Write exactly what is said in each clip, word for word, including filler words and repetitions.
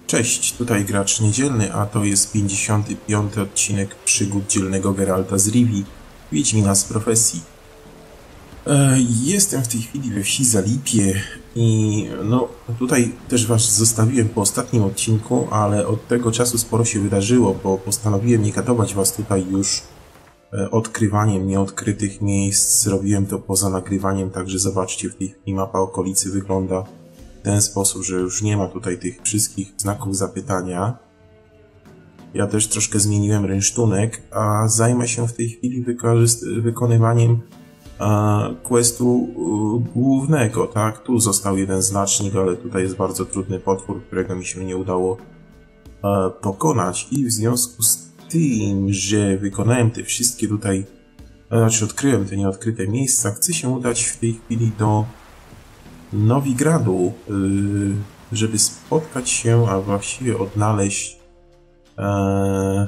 Cześć, tutaj gracz niedzielny, a to jest pięćdziesiąty piąty odcinek przygód dzielnego Geralta z Rivii, Wiedźmina z profesji. E, jestem w tej chwili we wsi Zalipie i no tutaj też was zostawiłem po ostatnim odcinku, ale od tego czasu sporo się wydarzyło, bo postanowiłem nie katować was tutaj już e, odkrywaniem nieodkrytych miejsc. Zrobiłem to poza nagrywaniem, także zobaczcie, w tej chwili mapa okolicy wygląda w ten sposób, że już nie ma tutaj tych wszystkich znaków zapytania. Ja też troszkę zmieniłem rynsztunek, a zajmę się w tej chwili wykonywaniem a, questu y, głównego, tak? Tu został jeden znacznik, ale tutaj jest bardzo trudny potwór, którego mi się nie udało a, pokonać i w związku z tym, że wykonałem te wszystkie tutaj, znaczy odkryłem te nieodkryte miejsca, chcę się udać w tej chwili do Nowigradu, żeby spotkać się, a właściwie odnaleźć e,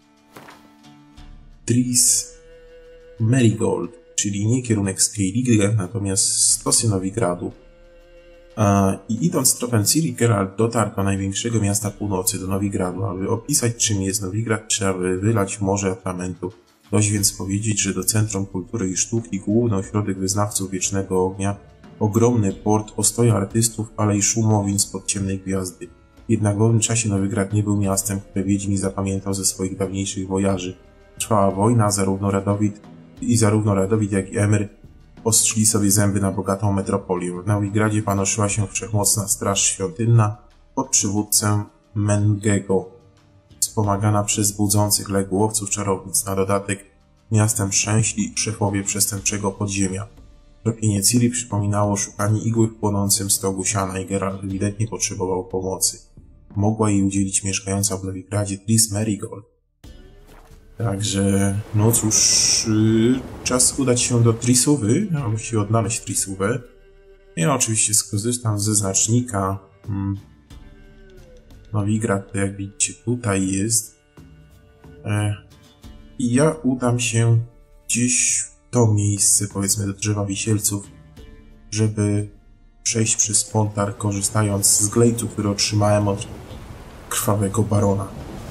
Triss Merigold, czyli nie kierunek Skellige, natomiast stosy Nowigradu. E, I idąc tropem Ciri, Geralt dotarł do największego miasta północy, do Nowigradu. Aby opisać, czym jest Nowigrad, trzeba by wylać morze atramentu. Dość więc powiedzieć, że do centrum kultury i sztuki, główny ośrodek wyznawców Wiecznego Ognia, ogromny port, ostoja artystów, ale i szumowin spod ciemnej gwiazdy. Jednak w owym czasie Nowigrad nie był miastem, które Wiedźmin zapamiętał ze swoich dawniejszych wojaży. Trwała wojna, zarówno Radowid i zarówno Radowid, jak i Emir ostrzyli sobie zęby na bogatą metropolię. W Nowigradzie panoszyła się wszechmocna straż świątynna pod przywódcą Mengego, wspomagana przez budzących legł łowców czarownic. Na dodatek miastem trzęśli szefowie przestępczego podziemia. Tropienie Ciri przypominało szukanie igły w płonącym stogu siana i Geralt ewidentnie potrzebował pomocy. Mogła jej udzielić mieszkająca w Nowigradzie Triss Merigold. Także, no cóż, yy, czas udać się do Trissówy, a właściwie odnaleźć Trissówę. Ja oczywiście skorzystam ze znacznika. Hmm. Nowigrad, to jak widzicie, tutaj jest. E, I ja udam się gdzieś to miejsce, powiedzmy, do drzewa wisielców, żeby przejść przez Pontar, korzystając z glejtu, który otrzymałem od krwawego barona.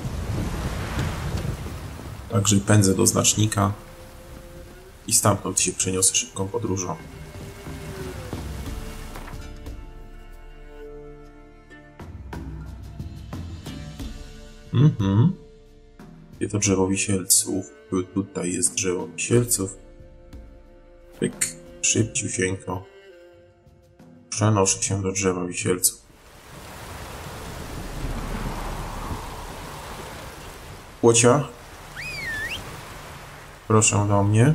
Także pędzę do znacznika i stamtąd się przeniosę szybką podróżą. Mhm. Gdzie to drzewo wisielców? Tutaj jest drzewo wisielców. Pyk, szybciusieńko. Przenoszę się do drzewa wisielców. Płocia. Proszę do mnie.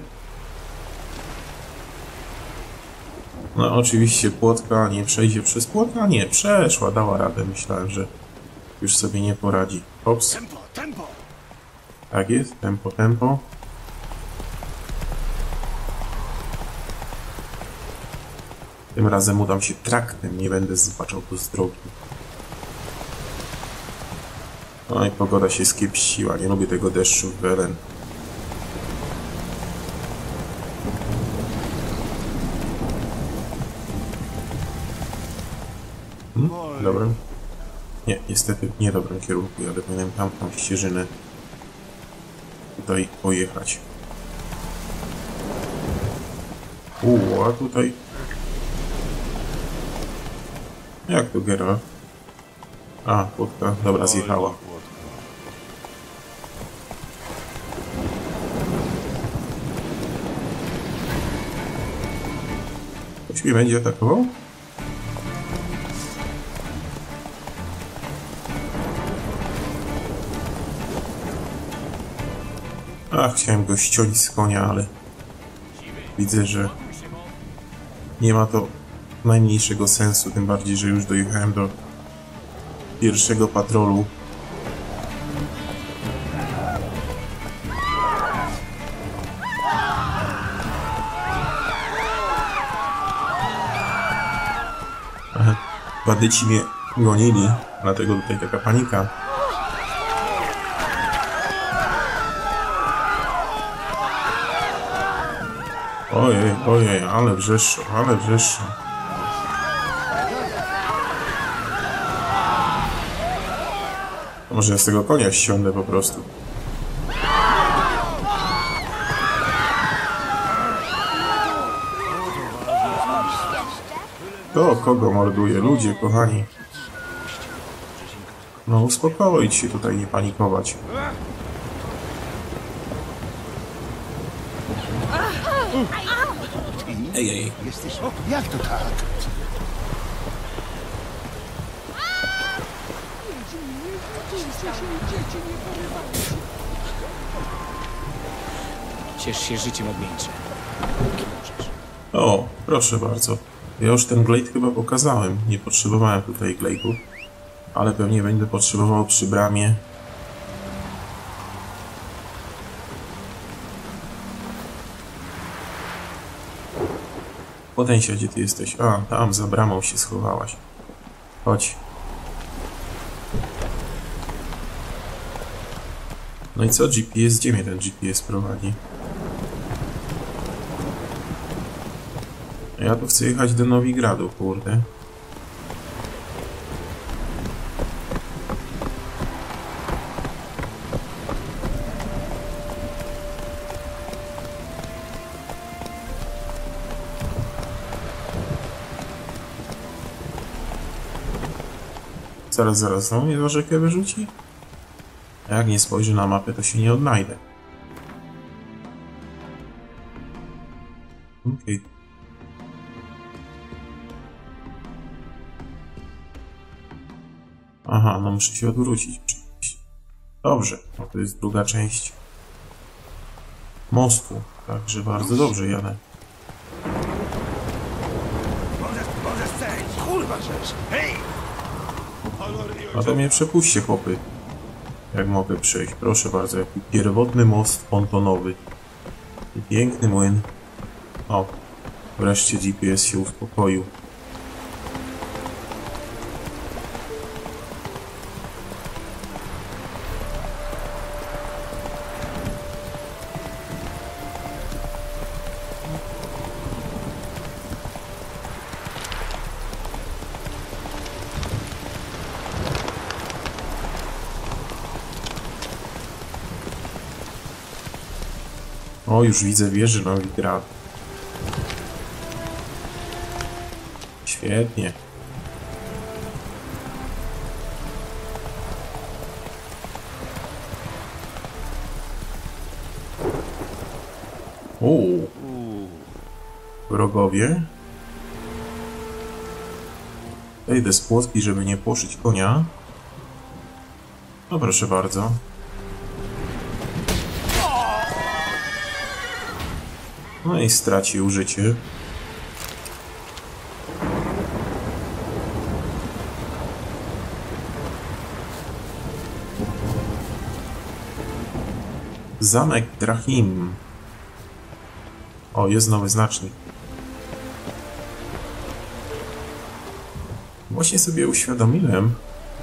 No oczywiście płotka nie przejdzie przez płotka. Nie, przeszła, dała radę. Myślałem, że już sobie nie poradzi. Ops. Tempo, tempo. Tak jest, tempo, tempo. Tym razem udam się traktem, nie będę zbaczał tu z drogi. No i pogoda się skiepściła, nie lubię tego deszczu w Welen. Hmm? Dobrym? Nie, niestety w niedobrym kierunku, ale powinienem tamtą ścieżynę tutaj pojechać. Uuu, a tutaj... Jak to Geralt? A, płotka, dobra, zjechała. Ktoś mnie będzie atakował? Ach, chciałem go ściąć z konia, ale widzę, że nie ma to najmniejszego sensu, tym bardziej, że już dojechałem do pierwszego patrolu. Aha, bandyci mnie gonili, dlatego tutaj taka panika. Ojej, ojej, ale wrzeszczą, ale wrzeszczą. Może ja z tego konia ściągnę po prostu. To kogo morduje? Ludzie, kochani. No uspokoić się tutaj, nie panikować. Ej, ej. Jesteś... Jak to tak? Ciesz się życiem odmieńczym. Możesz. O, proszę bardzo. Ja już ten glade chyba pokazałem. Nie potrzebowałem tutaj glade'u. Ale pewnie będę potrzebował przy bramie. Potencja, gdzie ty jesteś? A, tam za bramą się schowałaś. Chodź. No i co G P S? Gdzie mnie ten G P S prowadzi? Ja tu chcę jechać do Nowigradu, kurde. Zaraz, zaraz, znowu mnie za rzekę wyrzuci? Jak nie spojrzę na mapę, to się nie odnajdę. Okej. Okay. Aha, no muszę się odwrócić. Dobrze, no to jest druga część mostu, także bardzo dobrze jadę. Kurwa rzecz! Hej! A to mnie przepuśćcie, chłopy. Jak mogę przejść, proszę bardzo, jaki pierwotny most pontonowy. I piękny młyn. O, wreszcie G P S się uspokoił. O, już widzę wieżę Nowigradu. Świetnie. Uuu. Wrogowie. Wejdę z płotki, żeby nie płoszyć konia. No proszę bardzo. No i stracił życie. Zamek Drahim. O, jest nowy znacznik. Właśnie sobie uświadomiłem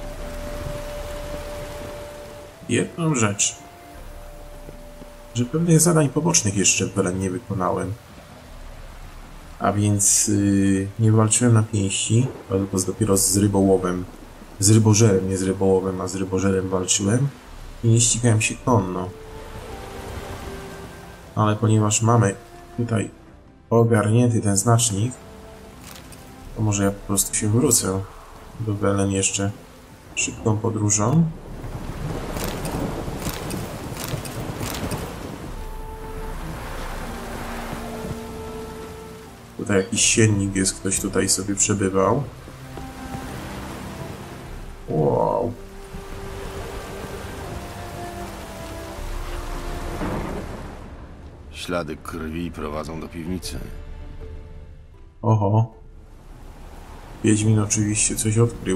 jedną rzecz. Że pewnych zadań pobocznych jeszcze w Belen nie wykonałem. A więc yy, nie walczyłem na pięści, tylko dopiero z rybołowem. Z rybożerem, nie z rybołowem, a z rybożerem walczyłem. I nie ścigałem się konno. Ale ponieważ mamy tutaj ogarnięty ten znacznik, to może ja po prostu się wrócę do Belen jeszcze szybką podróżą. Tutaj jakiś siennik jest, ktoś tutaj sobie przebywał. Wow. Ślady krwi prowadzą do piwnicy. Oho. Wiedźmin oczywiście coś odkrył.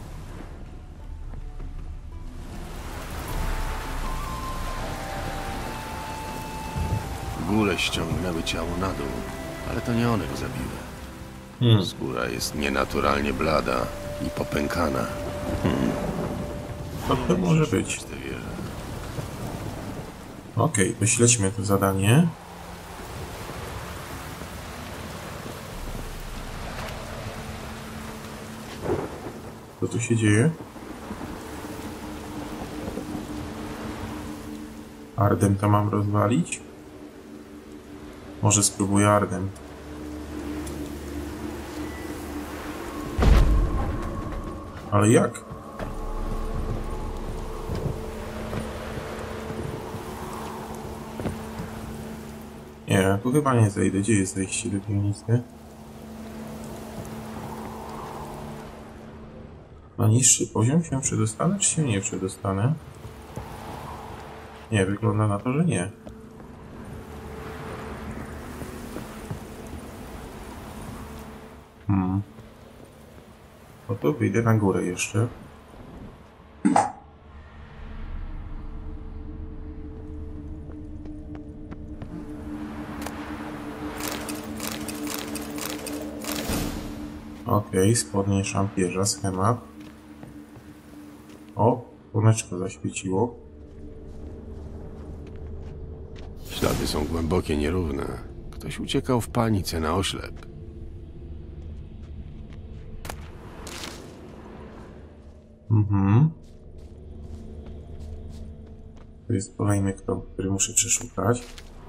Góle ściągnęły ciało na dół, ale to nie one go zabiły. Hmm. Skóra jest nienaturalnie blada i popękana. Hmm. To, to może być. Te wieże. Okej, okay, to śledźmy to zadanie. Co tu się dzieje? Ardem to mam rozwalić? Może spróbuję Ardem. Ale jak? Nie, tu chyba nie zejdę. Gdzie jest zejście do piwnicy? Na niższy poziom się przedostanę, czy się nie przedostanę? Nie, wygląda na to, że nie. Hmm. No to wyjdę na górę jeszcze. Okej, okay, spodnie szampierza, schemat. O, słoneczko zaświeciło. Ślady są głębokie, nierówne. Ktoś uciekał w panice na oślep. Mhm. To jest kolejny krok, który muszę przeszukać.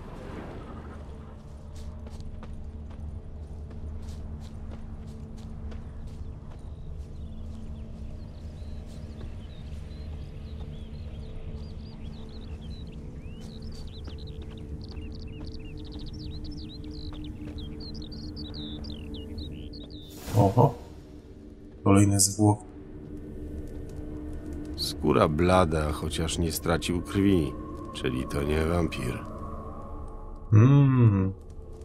Oho, kolejne zwłoki. Skóra blada, chociaż nie stracił krwi, czyli to nie wampir. Mmm.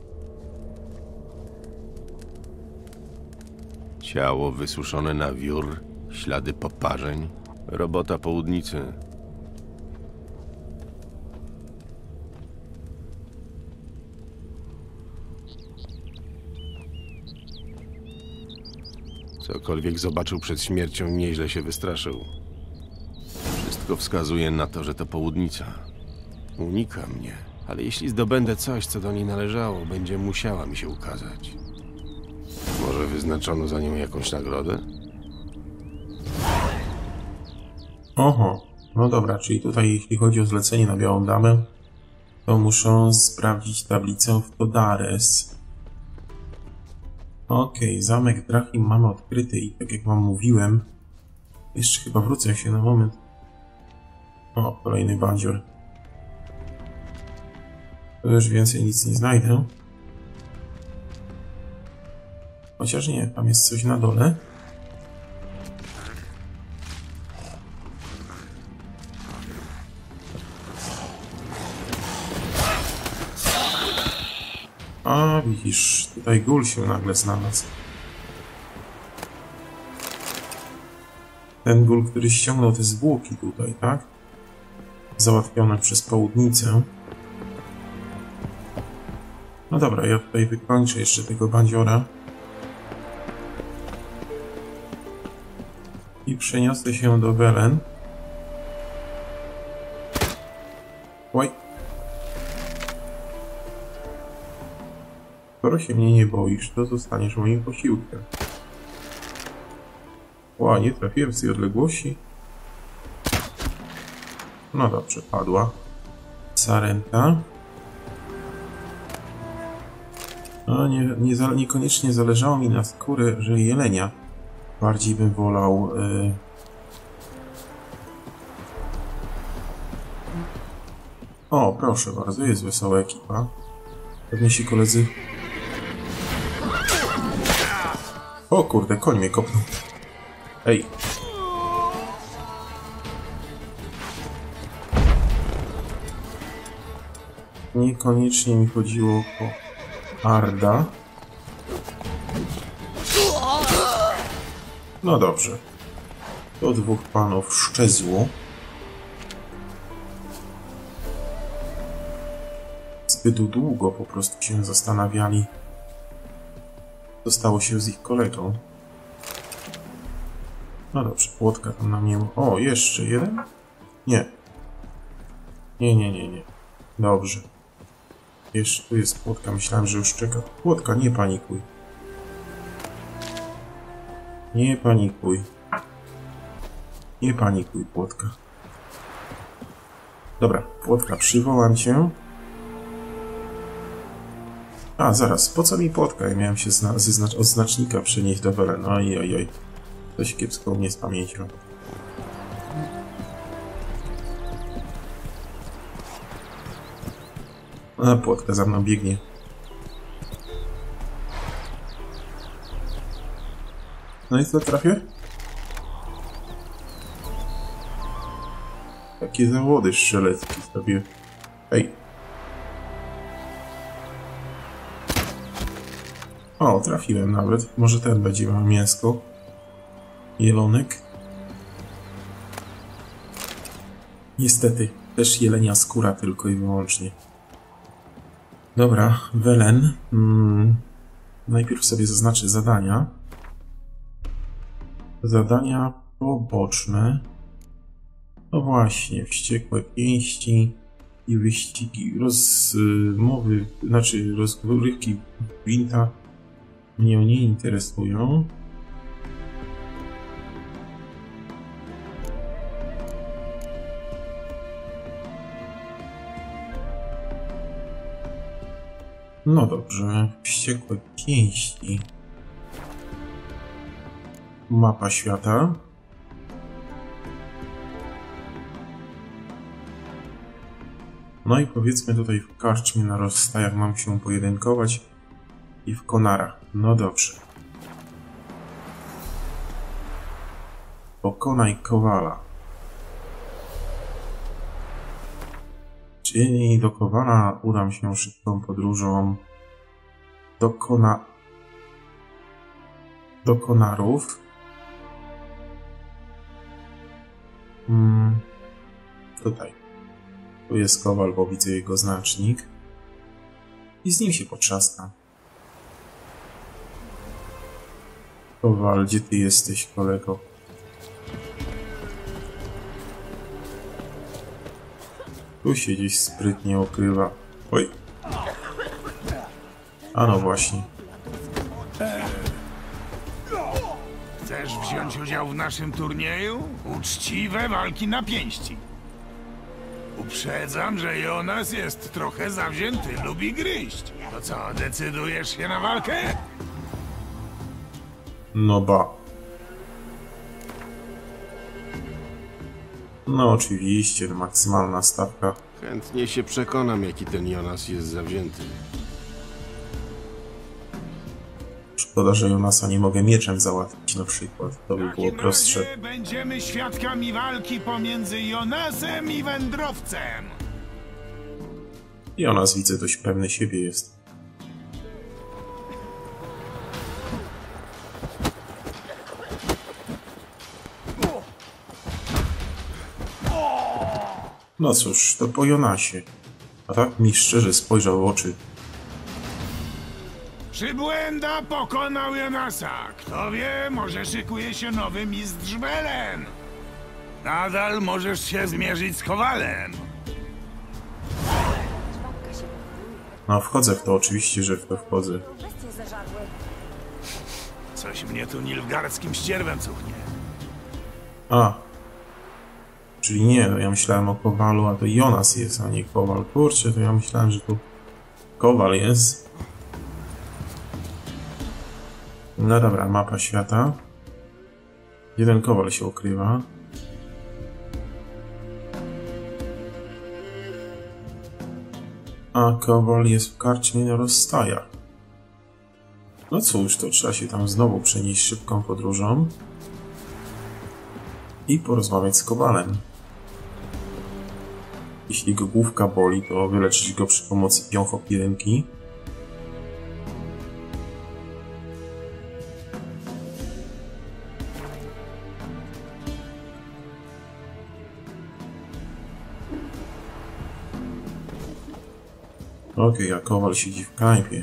Ciało wysuszone na wiór, ślady poparzeń, robota południcy. Cokolwiek zobaczył przed śmiercią, nieźle się wystraszył. Wszystko wskazuje na to, że to południca. Unika mnie, ale jeśli zdobędę coś, co do niej należało, będzie musiała mi się ukazać. Może wyznaczono za nią jakąś nagrodę? Oho, no dobra, czyli tutaj jeśli chodzi o zlecenie na Białą Damę, to muszą sprawdzić tablicę w Todares. Okej, okay, zamek Drachim mamy odkryty i tak jak wam mówiłem, jeszcze chyba wrócę się na moment. O, kolejny bandzior. To już więcej nic nie znajdę. Chociaż nie, tam jest coś na dole. A, widzisz, tutaj gul się nagle znalazł. Ten gul, który ściągnął te zwłoki tutaj, tak? Załatwione przez południcę. No dobra, ja tutaj wykończę jeszcze tego bandziora. I przeniosę się do Welen. Oj. Skoro się mnie nie boisz, to zostaniesz moim posiłkiem. Ła, nie trafiłem z tej odległości. No dobrze, padła. Sarenta. No, nie, nie, niekoniecznie zależało mi na skórze że jelenia. Bardziej bym wolał... Yy... O, proszę bardzo, jest wesoła ekipa. Pewnie się koledzy... O kurde, koń mnie kopnął. Ej. Niekoniecznie mi chodziło o Arda. No dobrze. To dwóch panów szczezło. Zbyt długo po prostu się zastanawiali, co stało się z ich kolegą. No dobrze, płotka tam na mnie... O, jeszcze jeden? Nie. Nie, nie, nie, nie. Dobrze. Jeszcze tu jest płotka, myślałem, że już czeka. Płotka, nie panikuj. Nie panikuj. Nie panikuj, płotka. Dobra, Płotka, przywołam cię. A, zaraz, po co mi Płotka? Ja miałem się zna ze znacz od znacznika przenieść do Welen. Oj, oj, oj. Coś kiepsko mnie z pamięcią. A, Płotka za mną biegnie. No i co, trafię? Takie zawody strzeleckie sobie. Ej. O, trafiłem nawet. Może ten będzie miał mięsko. Jelonek. Niestety, też jelenia skóra tylko i wyłącznie. Dobra, Welen. Hmm. Najpierw sobie zaznaczę zadania. Zadania poboczne. No właśnie, wściekłe pięści i wyścigi, rozmowy, znaczy rozgrywki Gwinta mnie nie interesują. No dobrze, wściekłe pięści. Mapa świata. No i powiedzmy tutaj w karczmie na rozstajach mam się pojedynkować i w konarach. No dobrze. Pokonaj Kowala. Czyli do Kowala udam się szybką podróżą do Kona... do Konarów. Hmm. Tutaj. Tu jest Kowal, bo widzę jego znacznik. I z nim się potrzaskam. Kowal, gdzie ty jesteś, kolego? Tu się gdzieś sprytnie ukrywa. Oj. A no właśnie. Chcesz wziąć udział w naszym turnieju? Uczciwe walki na pięści. Uprzedzam, że Jonas jest trochę zawzięty, lubi gryźć. To co, decydujesz się na walkę? No ba. No oczywiście, maksymalna stawka. Chętnie się przekonam, jaki ten Jonas jest zawzięty. Szkoda, że Jonasa nie mogę mieczem załatwić na przykład. To by było prostsze. W takim razie będziemy świadkami walki pomiędzy Jonasem i wędrowcem. Jonas, widzę, dość pewny siebie jest. No cóż, to po Jonasie. A tak mi szczerze spojrzał w oczy. Przybłęda pokonał Jonasa. Kto wie, może szykuje się nowy mistrz Welen. Nadal możesz się zmierzyć z Kowalem. No wchodzę w to, oczywiście, że w to wchodzę. Coś mnie tu nilfgaardzkim ścierwem cuchnie. A. Czyli nie, no ja myślałem o Kowalu, a to Jonas jest, a nie Kowal. Kurczę, to ja myślałem, że tu Kowal jest. No dobra, mapa świata. Jeden Kowal się ukrywa. A Kowal jest w karczmie na rozstajach. No cóż, to trzeba się tam znowu przenieść szybką podróżą i porozmawiać z Kowalem. Jeśli go główka boli, to wyleczyć go przy pomocy piąchopirynki. Okej, okay, a Kowal siedzi w knajpie.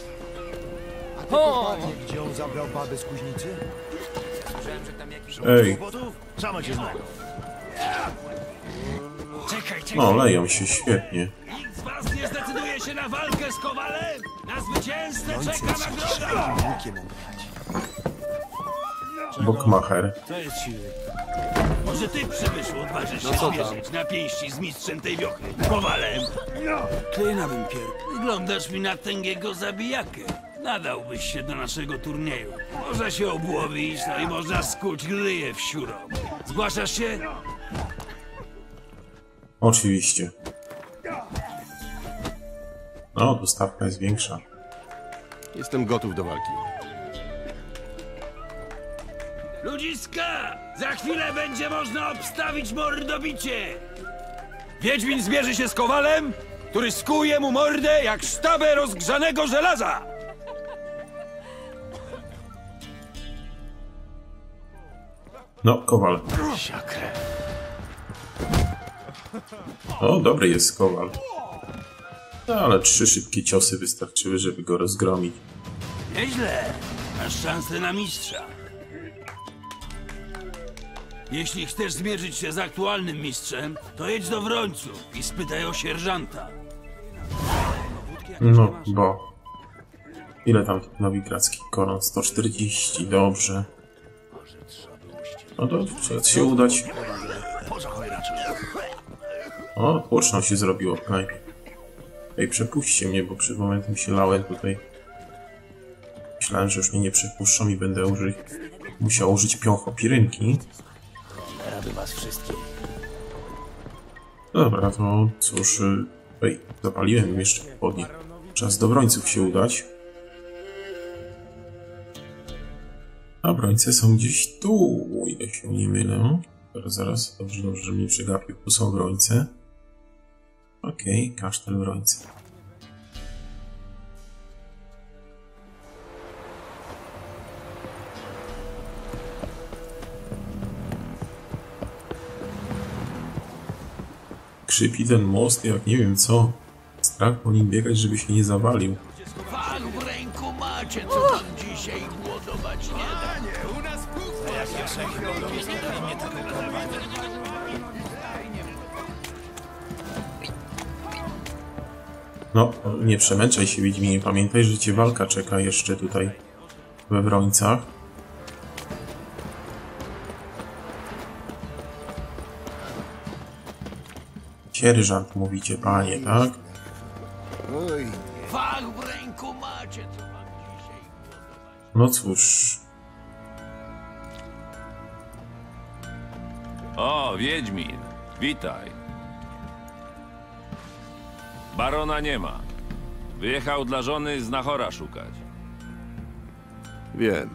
Gdzie on zabrał babę z kuźnicy? Ej, Sama cię znają. Czekaj, czekaj. no leją się świetnie. Nikt z was nie zdecyduje się na walkę z Kowalem? Na zwycięzcę czeka nagroda! Bokmacher. To jest siły. Może ty, przybyszu, odważysz się No co tam? zmierzyć na pięści z mistrzem tej wiochy, Kowalem? Klejna bym pier... Wyglądasz mi na tęgiego zabijakę. Nadałbyś się do naszego turnieju. Można się obłowić, no i można skuć ryję w siurą. Zgłaszasz się? Oczywiście. No, tu stawka jest większa. Jestem gotów do walki. Ludziska! Za chwilę będzie można obstawić mordobicie! Wiedźmin zmierzy się z Kowalem, który skuje mu mordę jak sztabę rozgrzanego żelaza! No, Kowal. O, dobry jest Kowal. No, ale trzy szybkie ciosy wystarczyły, żeby go rozgromić. Nieźle. Masz szansę na mistrza. Jeśli chcesz zmierzyć się z aktualnym mistrzem, to jedź do Wrońców i spytaj o sierżanta. No, bo... Ile tam nowigradzki koron? sto czterdzieści, dobrze. No to trzeba się udać. O, tłoczno się zrobiło w knajpie. Ej, przepuśćcie mnie, bo przed momentem się lałem tutaj. Myślałem, że już mnie nie przepuszczą i będę użyć, musiał użyć piąchopirynki. Dobra, to cóż... Ej, zapaliłem jeszcze pochodnie. Czas do Wrońców się udać. A Wrońce są gdzieś tu, o ile się nie mylę. Zaraz, zaraz, dobrze, dobrze, że mnie przegapił. Tu są Wrońce. Okej, okay, kasztel Wrońce. Krzypi ten most, jak nie wiem co. Strach po nim biegać, żeby się nie zawalił. Fach w ręku macie, co tam dzisiaj głodować nie da. Nie, u nas No, nie przemęczaj się, Wiedźminie. Pamiętaj, że cię walka czeka jeszcze tutaj we Wrońcach. Sierżant mówicie, panie, tak? Fach w ręku macie, co tam dzisiaj głodować. No cóż... O, Wiedźmin, witaj. Barona nie ma. Wyjechał dla żony znachora szukać. Wiem.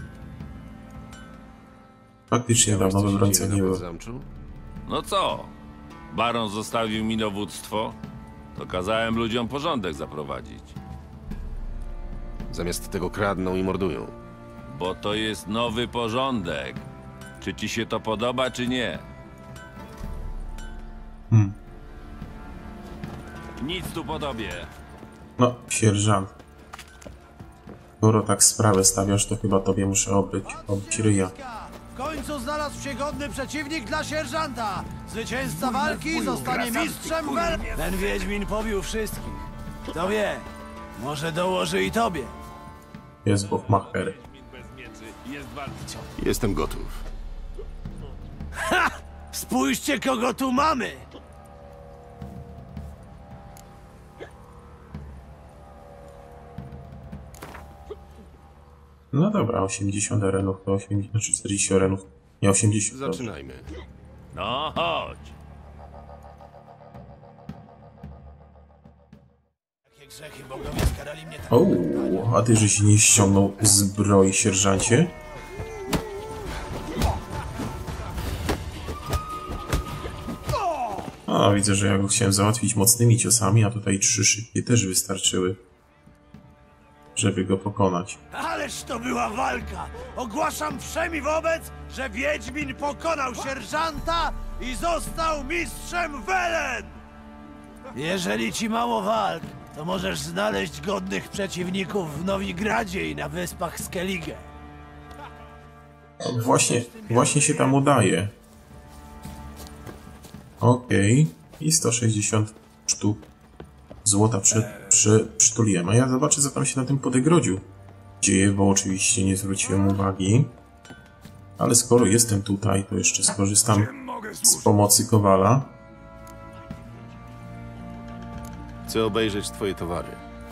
Faktycznie dawno we Wrońcach nie było. Zamczu? No co? Baron zostawił mi dowództwo, to kazałem ludziom porządek zaprowadzić. Zamiast tego kradną i mordują. Bo to jest nowy porządek. Czy ci się to podoba, czy nie? Hmm. Nic tu po tobie. No, sierżant. Skoro tak sprawę stawiasz, to chyba tobie muszę obyć, obyć ryja. W końcu znalazł się godny przeciwnik dla sierżanta. Zwycięzca walki zostanie mistrzem Wel... Ten Wiedźmin pobił wszystkich. Kto wie, może dołoży i tobie. Jest Bokmacher. Jestem gotów. Spójrzcie, kogo tu mamy! No dobra, osiemdziesiąt arenów to osiemdziesiąt, znaczy czterdzieści arenów. Nie osiemdziesiąt. Zaczynajmy. No chodź. O, a ty, że się nie ściągnął zbroi, sierżancie? A, widzę, że ja go chciałem załatwić mocnymi ciosami, a tutaj trzy szybkie też wystarczyły, żeby go pokonać. Ależ to była walka! Ogłaszam wszemi wobec, że Wiedźmin pokonał sierżanta i został mistrzem Welen! Jeżeli ci mało walk, to możesz znaleźć godnych przeciwników w Nowigradzie i na wyspach Skellige. Właśnie, właśnie się tam udaje. Okej. Okay. I sto sześćdziesiąt sztuk złota przy, przy, przytuliłem. A ja zobaczę, co tam się na tym podegrodziu dzieje, bo oczywiście nie zwróciłem uwagi. Ale skoro jestem tutaj, to jeszcze skorzystam Czym mogę z służyć? pomocy Kowala. Chcę obejrzeć twoje towary.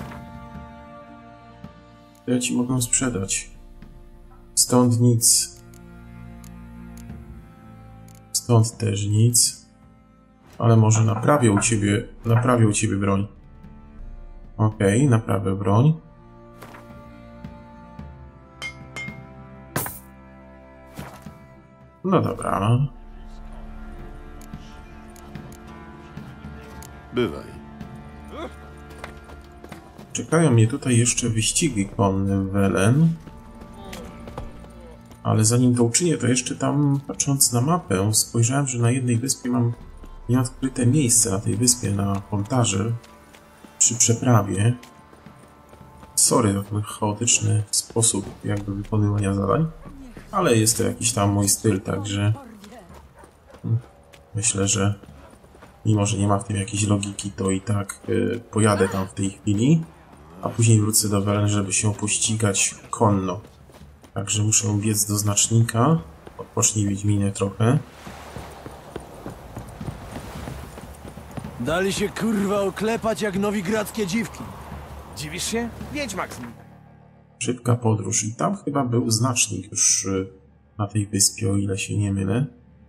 Ja ci mogę sprzedać. Stąd nic. Stąd też nic. Ale może naprawię u ciebie, naprawię u ciebie broń. Okej, okay, naprawię broń. No dobra. Bywaj. Czekają mnie tutaj jeszcze wyścigi konne w Welen. Ale zanim to uczynię, to jeszcze tam, patrząc na mapę, spojrzałem, że na jednej wyspie mam nieodkryte miejsce na tej wyspie, na pontarze, przy przeprawie. Sorry za ten chaotyczny sposób jakby wykonywania zadań, ale jest to jakiś tam mój styl, także myślę, że mimo, że nie ma w tym jakiejś logiki, to i tak y, pojadę tam w tej chwili, a później wrócę do Welen, żeby się pościgać konno. Także muszę biec do znacznika. Odpocznij Wiedźminie trochę. Dali się kurwa oklepać jak nowigradzkie dziwki. Dziwisz się? Wiedźmak z nim. Szybka podróż. I tam chyba był znacznik już y, na tej wyspie, o ile się nie mylę.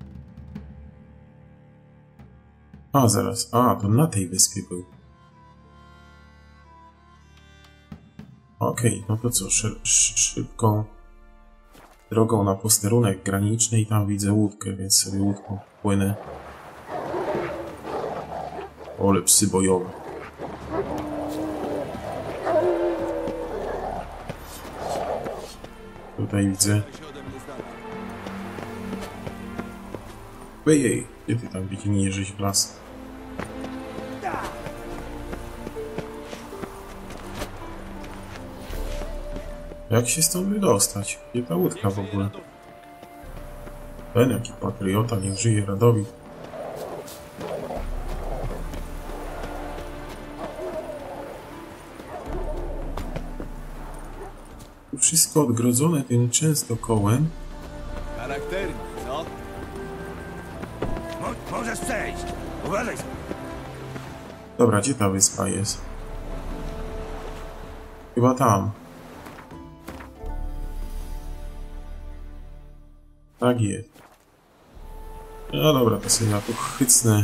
A, zaraz. A, to na tej wyspie był. Okej, okay, no to co? Szy szy szybką drogą na posterunek graniczny i tam widzę łódkę, więc sobie łódką płynę. Ole, psy bojowe. Tutaj widzę. Ejej, gdzie ty tam Wiedźminie żeś w las? Jak się stąd wydostać? Gdzie ta łódka w ogóle? Ten jaki patriota, niech żyje Radowid. Tu wszystko odgrodzone tym częstokołem. Charakternie, co? Mo możesz przejść. Uważaj sobie. Dobra, gdzie ta wyspa jest? Chyba tam. Tak jest. No dobra, to sobie ja tu chycnę.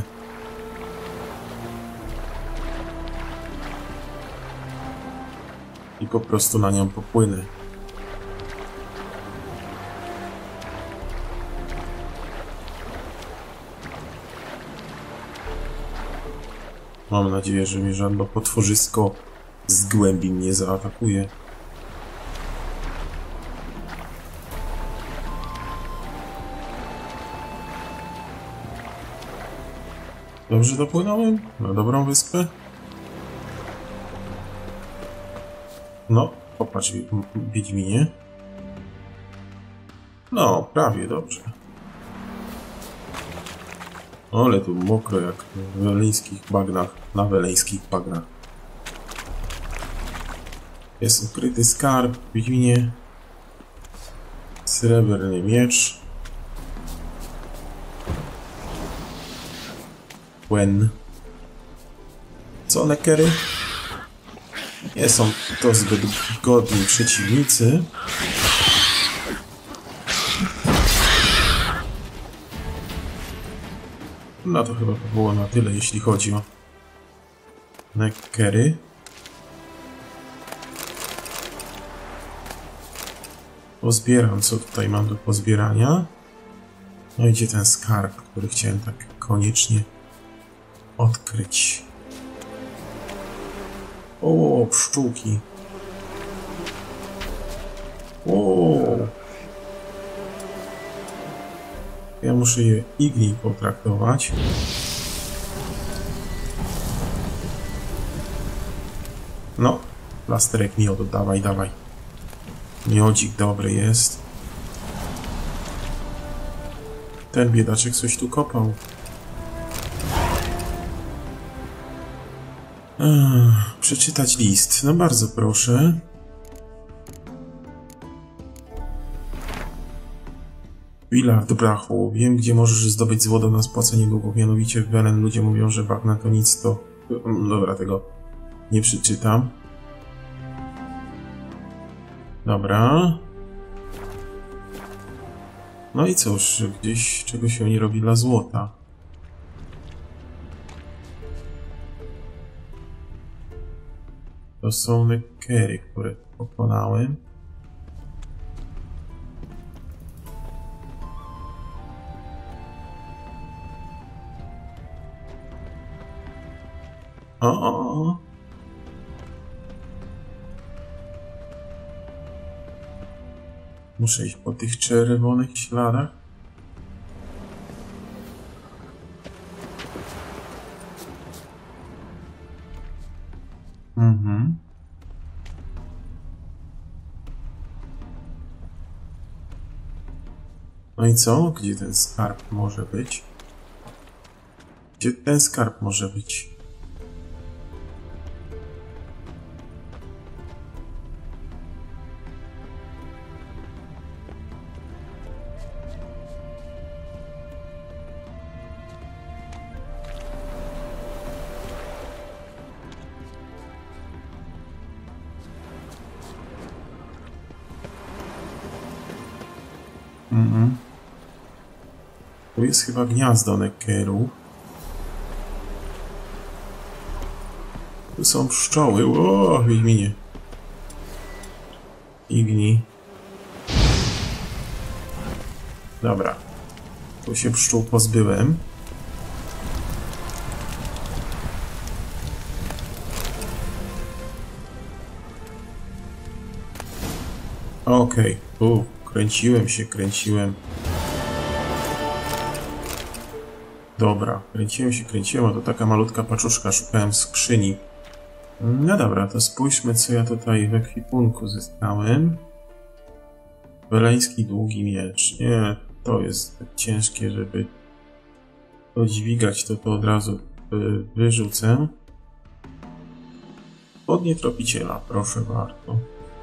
I po prostu na nią popłynę. Mam nadzieję, że mnie żadne potworzysko z głębi nie zaatakuje. Dobrze dopłynąłem? Na dobrą wyspę? No, popatrz, Wiedźminie. No, prawie dobrze. Ale tu mokro jak w weleńskich bagnach, na weleńskich bagnach. Jest ukryty skarb, Wiedźminie. Srebrny miecz. When. Co, nekery? Nie są to zbyt godni przeciwnicy. No to chyba to było na tyle, jeśli chodzi o nekery. Pozbieram, co tutaj mam do pozbierania. No i gdzie ten skarb, który chciałem tak koniecznie odkryć. O, pszczółki. O. Ja muszę je igli potraktować. No, plasterek miodu, dawaj, dawaj. Miodzik dobry jest. Ten biedaczek coś tu kopał. Ech, przeczytać list. No bardzo proszę. Willard brachu. Wiem, gdzie możesz zdobyć złoto na spłacenie długów. Mianowicie w Welen ludzie mówią, że bagna to nic, to... Dobra, tego nie przeczytam. Dobra. No i cóż, gdzieś czego się nie robi dla złota. To są nekery, które pokonałem. O, o, o. Muszę iść po tych czerwonych śladach. Mhm. No i co? Gdzie ten skarb może być? Gdzie ten skarb może być? Mhm. Tu jest chyba gniazdo nekeru. Tu są pszczoły. O, Wiedźminie. Igni. Dobra. Tu się pszczół pozbyłem. Okej. Okay. Kręciłem się, kręciłem. Dobra, kręciłem się, kręciłem, a to taka malutka paczuszka, szukałem skrzyni. No dobra, to spójrzmy, co ja tutaj w ekwipunku zyskałem. Weleński długi miecz. Nie, to jest tak ciężkie, żeby to dźwigać, to to od razu wyrzucę. Spodnie tropiciela, proszę bardzo.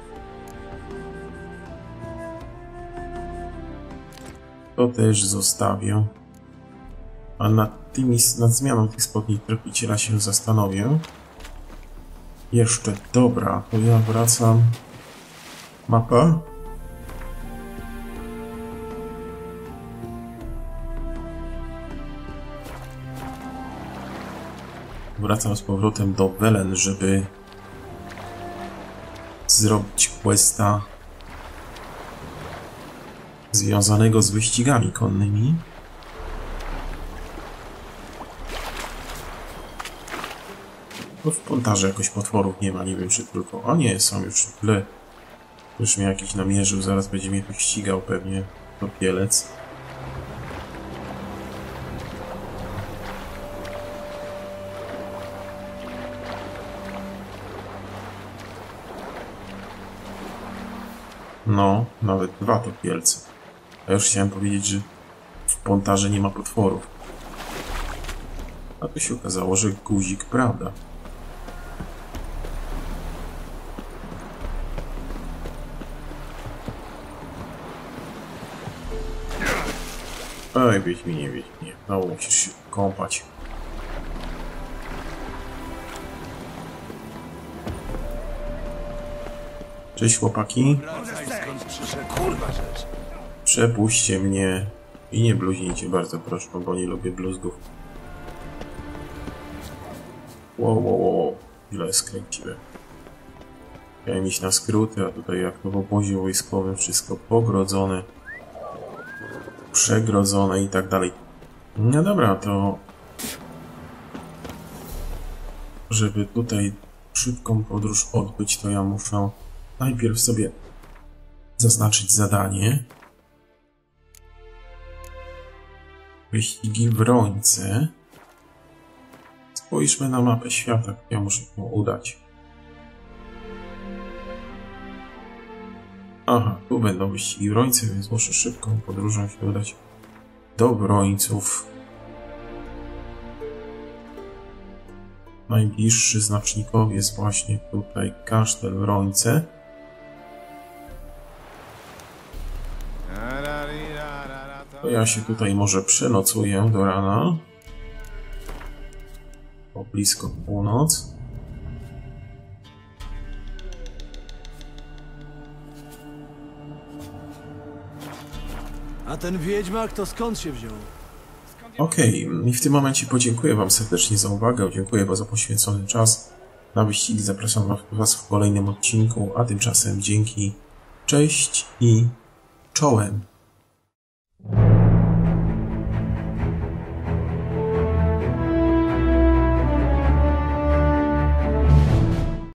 To też zostawię. A nad, tymi, nad zmianą tych spodni tropiciela się zastanowię. Jeszcze, dobra, to ja wracam. Mapa. Wracam z powrotem do Welen, żeby zrobić questa związanego z wyścigami konnymi. Bo w pontarze jakoś potworów nie ma, nie wiem czy tylko... A nie, są już w tle. Już mnie jakiś namierzył, zaraz będzie mnie tu ścigał pewnie. To pielec. No, nawet dwa topielce. A już chciałem powiedzieć, że w pontarze nie ma potworów. A tu się okazało, że guzik, prawda. Oj, Wiedźminie, Wiedźminie. No, musisz się kąpać. Cześć chłopaki. Przepuśćcie mnie i nie bluźnijcie, bardzo proszę, bo nie lubię bluzgów. Wow, wow, wow, źle skręciłem. Chciałem iść na skróty, a tutaj jak to w obozie wojskowym wszystko pogrodzone, przegrodzone i tak dalej. No dobra, to żeby tutaj szybką podróż odbyć, to ja muszę najpierw sobie zaznaczyć zadanie. Wyścigi w Rońce. Spójrzmy na mapę świata, ja muszę się udać. Aha, tu będą wyścigi w Rońce, więc muszę szybką podróżą się udać do Wrońców. Najbliższy znacznikowy jest właśnie tutaj kasztel w Rońce. ja się tutaj może przenocuję do rana. O blisko północ. A ten wiedźmak to skąd się wziął? Okej, okay. I w tym momencie podziękuję wam serdecznie za uwagę, dziękuję wam za poświęcony czas na wyścigi, zapraszam was w kolejnym odcinku, a tymczasem dzięki, cześć i czołem.